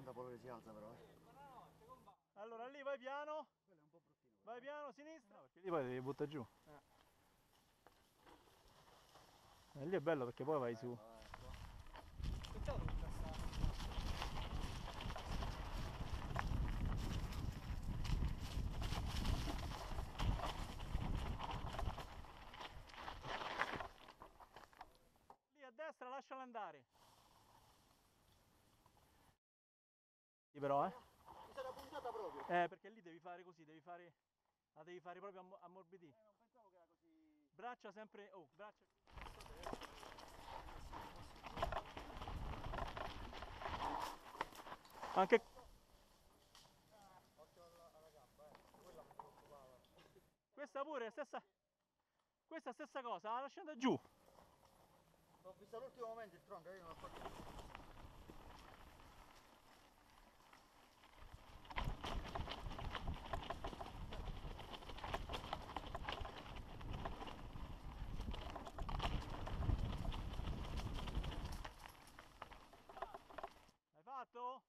Polore si alza però. Allora lì vai piano. Quello è un po' bruttino. Vai piano, sinistra. No, perché lì poi devi buttare giù. Lì è bello perché poi vai su. Peccato che passare. Lì a destra lasciala andare. Sì però Mi sarà puntata proprio. perché lì devi fare così, la devi fare proprio ammorbidire. Non pensavo che era così. Braccia sempre, oh, braccia. Anche Occhio alla gamba, quella mi preoccupava. questa pure è questa stessa cosa, la lascia andare giù. L'ho vista all'ultimo momento il tronco, io non ho fatto. Hai fatto?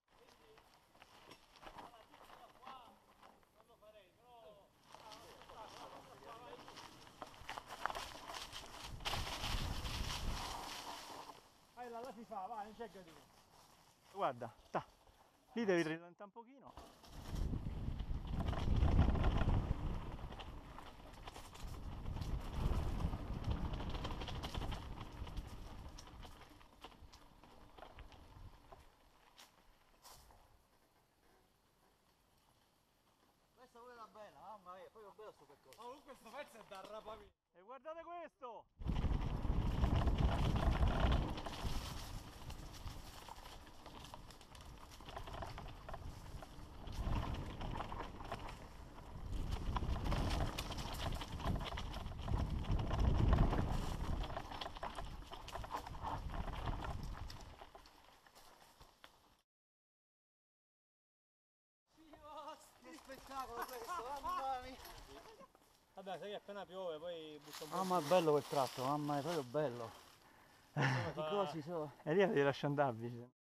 Là si fa, vai, non c'è casino. Guarda, lì devi rallentare un pochino. Questa pure era bella, mamma mia, poi è bello sto percorso. Oh, comunque questo pezzo è da rapamento. E guardate questo! Che spettacolo questo, mamma mia. Vabbè, sai che appena piove poi butto un po'. Mamma è bello quel tratto, mamma è proprio bello. I cosi sono. E lì la devi lasciare andare vicino.